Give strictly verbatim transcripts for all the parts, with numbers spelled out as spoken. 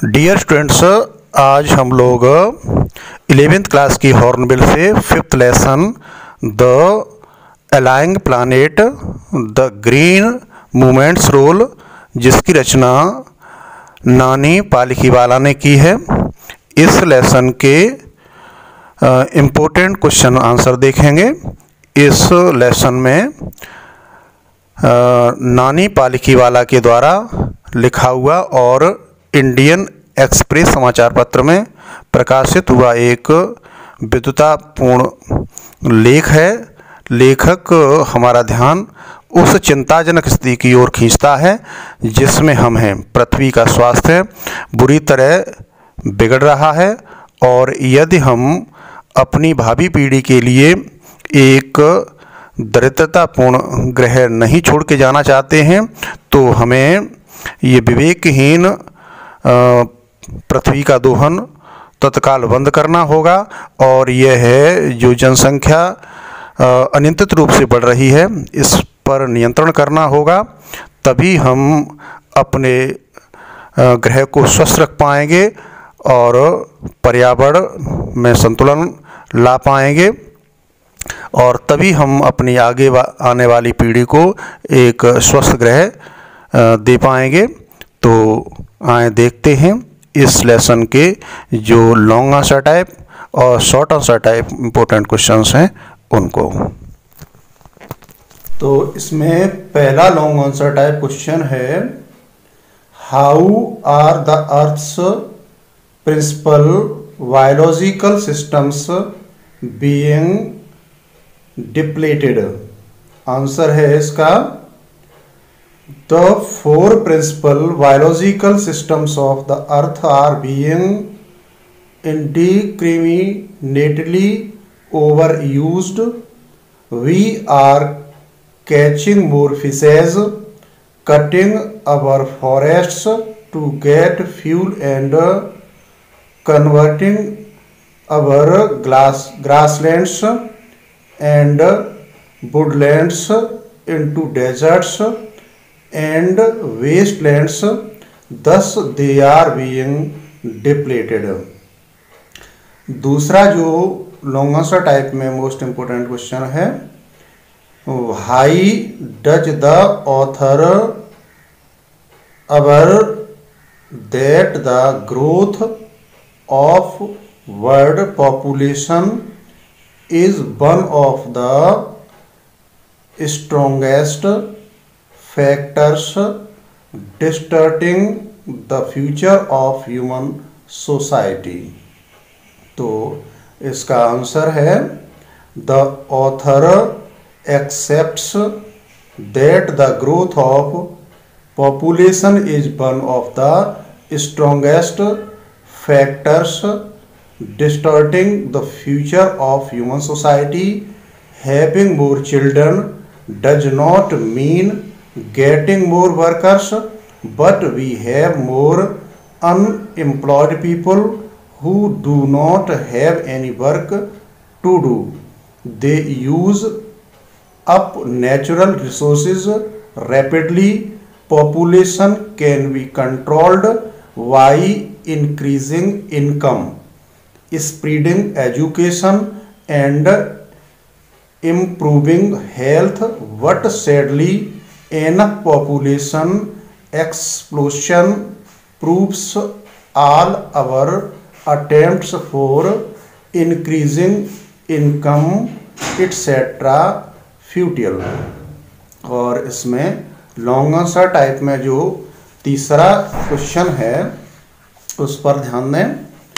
Dear students, आज हम लोग इलेवेंथ क्लास की हॉर्नबिल से fifth lesson the ailing planet the green movement's role, जिसकी रचना नानी पालिखीवाला ने की है। इस लेसन के इम्पोर्टेंट क्वेश्चन आंसर देखेंगे। इस लेसन में आ, नानी पालिखीवाला के द्वारा लिखा हुआ और इंडियन एक्सप्रेस समाचार पत्र में प्रकाशित हुआ एक विद्वतापूर्ण लेख है। लेखक हमारा ध्यान उस चिंताजनक स्थिति की ओर खींचता है जिसमें हम हैं। पृथ्वी का स्वास्थ्य बुरी तरह बिगड़ रहा है और यदि हम अपनी भावी पीढ़ी के लिए एक दरिद्रतापूर्ण ग्रह नहीं छोड़ के जाना चाहते हैं तो हमें ये विवेकहीन पृथ्वी का दोहन तत्काल बंद करना होगा। और यह है जो जनसंख्या अनियंत्रित रूप से बढ़ रही है, इस पर नियंत्रण करना होगा। तभी हम अपने ग्रह को स्वस्थ रख पाएंगे और पर्यावरण में संतुलन ला पाएंगे और तभी हम अपनी आगे वा, आने वाली पीढ़ी को एक स्वस्थ ग्रह दे पाएंगे। तो आए देखते हैं इस लेसन के जो लॉन्ग आंसर टाइप और short answer type important questions हैं उनको। तो इसमें पहला लॉन्ग आंसर टाइप क्वेश्चन है, how are the earth's principal biological systems being depleted. Answer है इसका, The four principal biological systems of the earth are being indiscriminately overused. We are catching more fishes, cutting our forests to get fuel and converting our glass, grasslands and woodlands into deserts and wastelands, thus they are being depleted. दूसरा जो long answer type में most important question है, how does the author aver that the growth of world population is one of the strongest factors distorting the future of human society. तो इसका answer है, the author accepts that the growth of population is one of the strongest factors distorting the future of human society. Having more children does not mean getting more workers, but we have more unemployed people who do not have any work to do. They use up natural resources rapidly. Population can be controlled by increasing income, spreading education and improving health, but sadly enough population explosion proves all our attempts for increasing income etc futile. और इसमें long answer type में जो तीसरा question है उस पर ध्यान दें।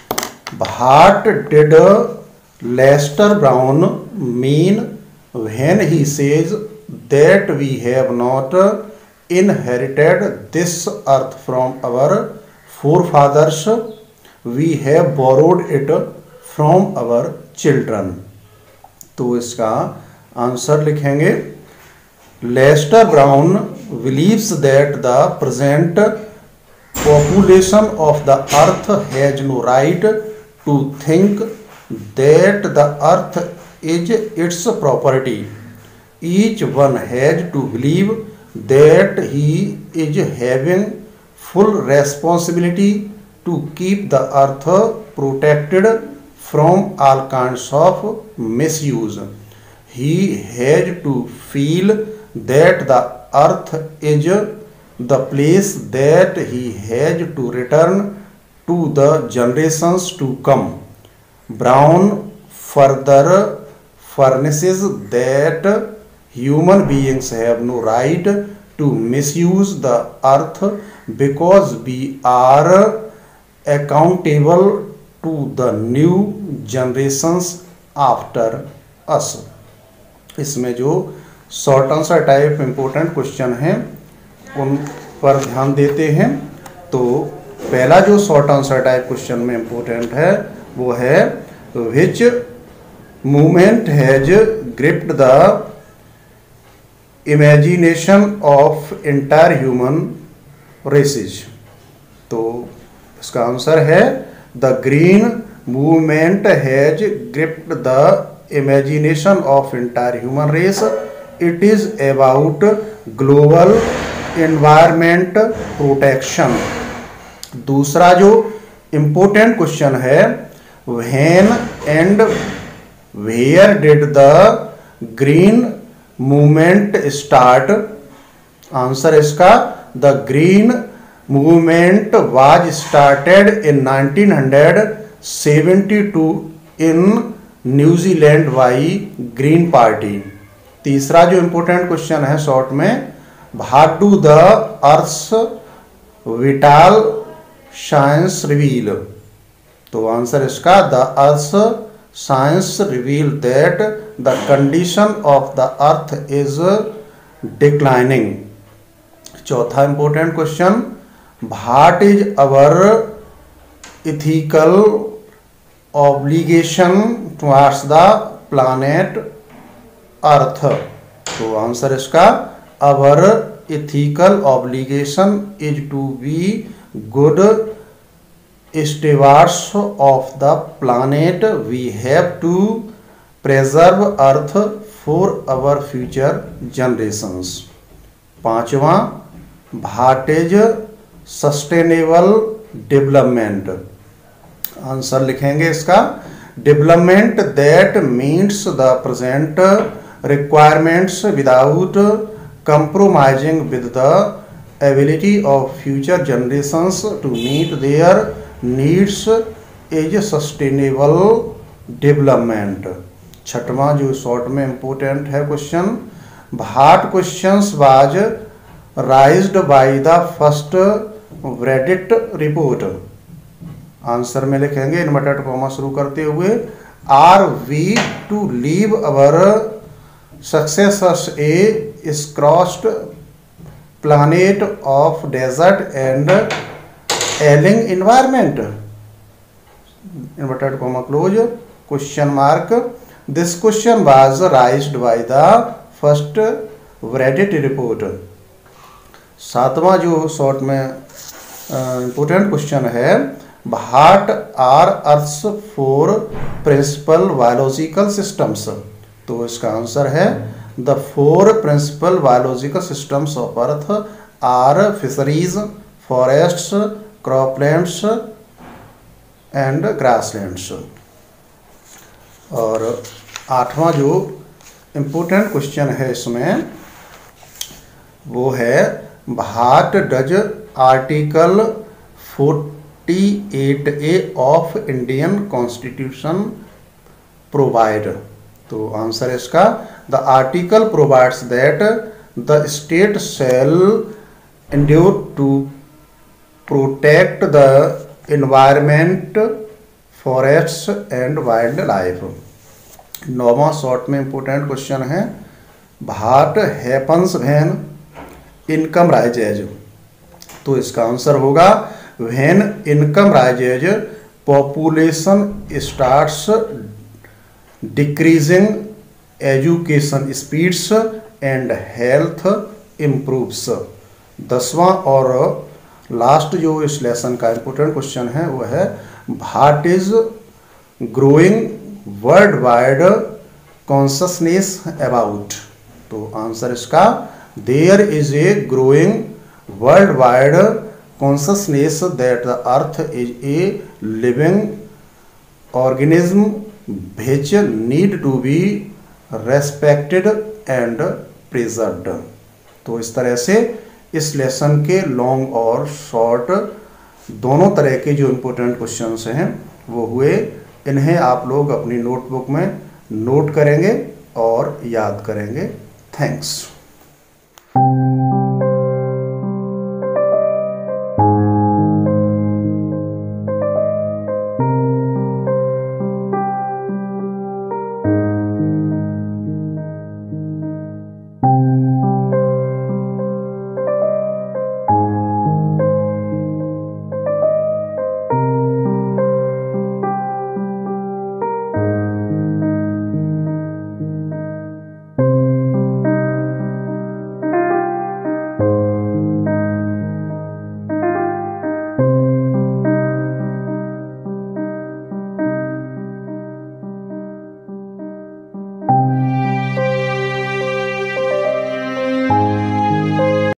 What did Lester Brown mean when he says that we have not inherited this earth from our forefathers, we have borrowed it from our children. तो इसका आंसर लिखेंगे, Lester Brown believes that the present population of the earth has no right to think that the earth is its property. Each one has to believe that he is having full responsibility to keep the earth protected from all kinds of misuse. He has to feel that the earth is the place that he has to return to the generations to come. Brown further furnishes that human beings have no right to misuse the earth because we are accountable to the new generations after us. इसमें जो short answer type important question हैं उन पर ध्यान देते हैं। तो पहला जो शॉर्ट आंसर टाइप क्वेश्चन में इम्पोर्टेंट है वो है which movement has gripped the imagination of entire human races. तो इसका आंसर है the green movement has gripped the imagination of entire human race. It is about global environment protection. दूसरा जो important question है when and where did the green movement start? Answer इसका the green movement was started in nineteen seventy-two in New Zealand by green party. तीसरा जो important question है short में what do the earth's vital signs reveal. तो answer इसका the earth's signs reveal that the condition of the earth is declining. चौथा important question what is our ethical obligation towards the planet earth। तो answer इसका our ethical obligation is to be good stewards of the planet. We have to preserve earth for our future generations। पांचवा what is sustainable development। Answer लिखेंगे इसका development that meets the present requirements without compromising with the ability of future generations to meet their needs is sustainable development. छठवां जो short में important है question what questions was raised by the first ब्रेडिट report. Answer में लिखेंगे inverted comma शुरू करते हुए are we to leave our successors a scorched planet of desert and ailing environment inverted comma close question mark. This question was raised by the first ब्रेडिट report. सातवां जो short में important question है What are Earth's four principal biological systems? तो इसका answer है the four principal biological systems of Earth are fisheries, forests, croplands and grasslands। और आठवां जो इम्पोर्टेंट क्वेश्चन है इसमें वो है What does article forty-eight A of Indian Constitution provide? तो आंसर इसका the article provides that the state shall endure to protect the environment, forests and wildlife। नौवां शॉर्ट में इंपोर्टेंट क्वेश्चन है what happens when income rises? तो इसका answer होगा when income rises population starts decreasing, education speeds and health improves। दसवां और last जो इस लेसन का इंपोर्टेंट क्वेश्चन है वो है what is growing world wide consciousness about. तो आंसर इसका there is a growing world wide consciousness that the earth is a living organism which need to be respected and preserved। तो इस तरह से इस लेसन के लॉन्ग और short दोनों तरह के जो इम्पोर्टेंट क्वेश्चंस हैं वो हुए। इन्हें आप लोग अपनी नोटबुक में नोट करेंगे और याद करेंगे। थैंक्स।